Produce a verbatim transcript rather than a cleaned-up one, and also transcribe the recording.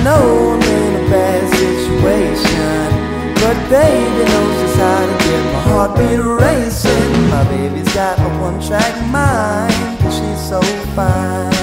know I'm in a bad situation, but baby knows just how to get my heartbeat racing. My baby's got a one-track mind, she's so fine.